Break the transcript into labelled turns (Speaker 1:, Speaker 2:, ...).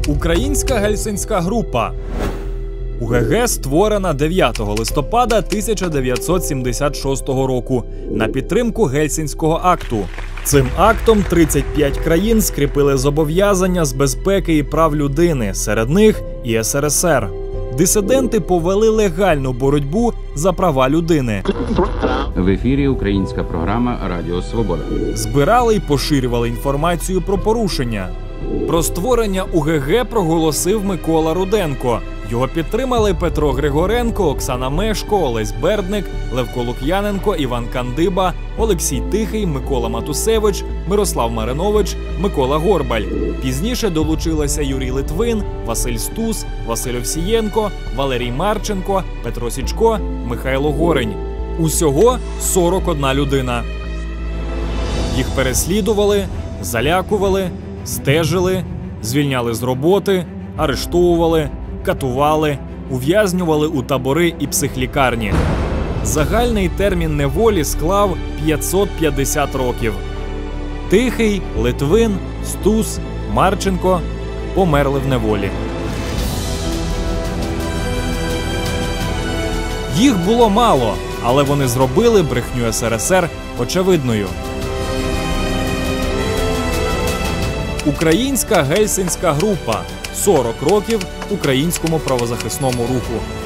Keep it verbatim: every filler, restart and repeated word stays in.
Speaker 1: Українська гельсінська група. УГГ створена дев'ятого листопада тисяча дев'ятсот сімдесят шостого року на підтримку Гельсінського акту. Цим актом тридцять п'ять країн скріпили зобов'язання з безпеки і прав людини, серед них і ес ер ес ер. Дисиденти повели легальну боротьбу за права людини.
Speaker 2: В ефірі українська програма «Радіо Свобода».
Speaker 1: Збирали і поширювали інформацію про порушення. Про створення УГГ проголосив Микола Руденко. Його підтримали Петро Григоренко, Оксана Мешко, Олесь Бердник, Левко Лук'яненко, Іван Кандиба, Олексій Тихий, Микола Матусевич, Мирослав Маринович, Микола Горбаль. Пізніше долучилися Юрій Литвин, Василь Стус, Василь Овсієнко, Валерій Марченко, Петро Січко, Михайло Горень. Усього сорок одна людина. Їх переслідували, залякували, стежили, звільняли з роботи, арештовували, катували, ув'язнювали у табори і психлікарні. Загальний термін неволі склав п'ятсот п'ятдесят років. Тихий, Литвин, Стус, Марченко померли в неволі. Їх було мало, але вони зробили брехню ес ер ес ер очевидною. Українська гельсінська група. сорок років українському правозахисному руху.